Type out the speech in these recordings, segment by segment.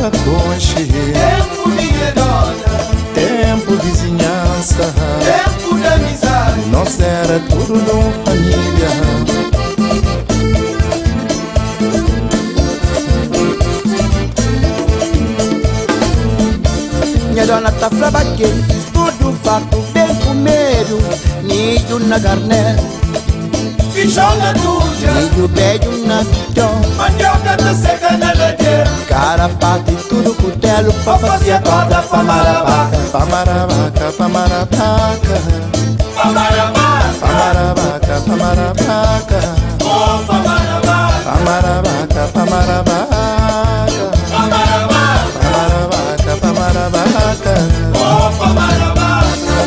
da conche. Tempo minha dona, tempo vizinhança, tempo da amizade. nós era tudo de uma família. Minha dona tá frabaqueiro, tudo farto, bem comeiro. Nido na carne, Fichão na tuja, nido beijo na pitão. mandioca tá seca na ladeira. Carapata e tudo cutelo pra fazer a corda pra marabaca. Pamarabaca, pamarabaca, Pamarabá, pamarabaca, pamarabaca, oh pamarabá, pamarabaca, pamarabaca, pamarabá, pamarabaca, pamarabaca. oh pamarabá.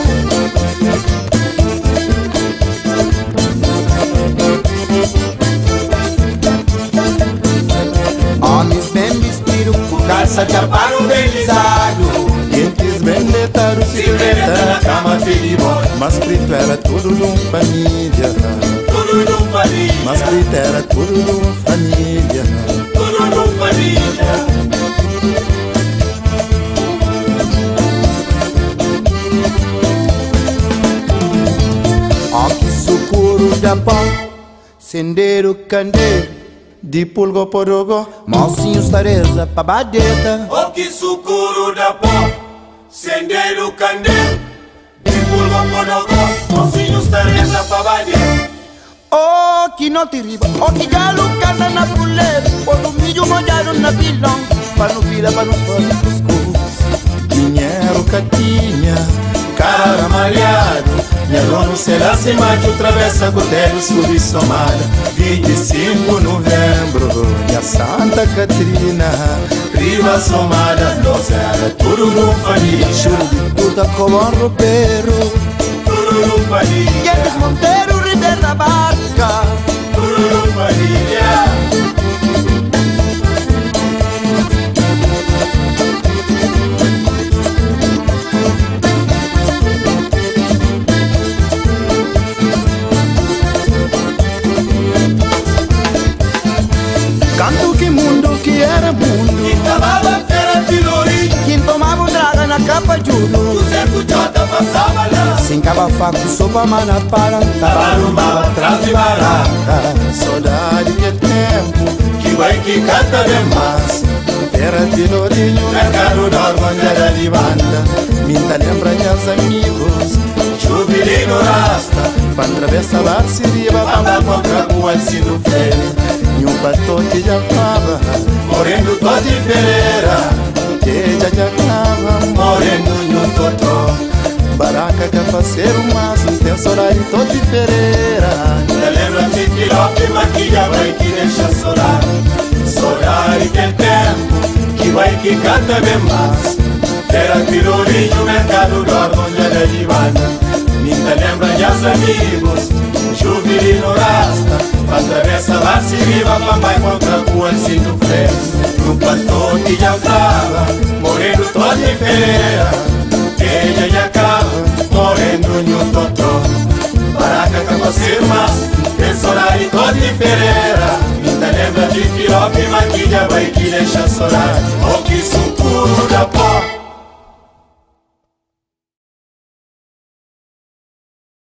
Homens bem vestidos, com calça de aparo bem lisado. Quentes bem detaram silhueta na cama felibó. Mas preto era tudo de uma família. Tudo no família, Mas preto era tudo de uma família. tudo no família. Ó que sucuro da pão, sendeiro candeiro. De pulgo porogo, malcinhos tareza pra badeta. O que sucuro da pó, sendeiro candeiro. De pulgo podogó, mocinhos tareza pra bader. Oh, que não te riba, oh, que galo canta na puleira. Quando o milho molhado na pilão, pra não virar, pra não fazer cuscuz. Dinheiro catinha, cara malhado. Minha dono será sem macho, travessa Gotelho, subsomada. 25 de novembro, minha Santa Catrina, priva somada. Nós era tudo no família. Churo de puta como um roupeiro. Tudo no família, Guedes Monteiro, Ribeiro da Barca. tudo no família. Canto que mundo que era mundo. E tomava feira de lori, Quem tomava draga na capa de o uno. Zé Cujota passava lá. Sem cava-faco, sopa manapara. Tabarumbava atrás de baraca. Saudade que tempo, Que vai que canta demais. era de lourinho, Mercado da era de banda. Minta lembra meus amigos, Chuvilino rasta, pra atravessar a Siriba, anda contra o ensino feio. e um patote já fava, Morendo tô de fereira, que já acaba, morendo no totó. baraca, capaceiro, mas um tem horário todo de fereira. Te lembra de piroca e maquilha, vai que deixa solar. Solar e tem tempo, que vai que canta bem mais. Feira Pirulinho, mercado do onde é de banda. Me lembra de as amigos, Jubilino rasta. Atravessa lá se viva, papai contra o ensino freio. No platô que já tava, morrendo todo de feira. Quem já acaba, morrendo no totó. Baraca, capaceiro, mas tesoura e todo de fereira. Me lembra de piroca e maquilha, vai que deixa sorar. O que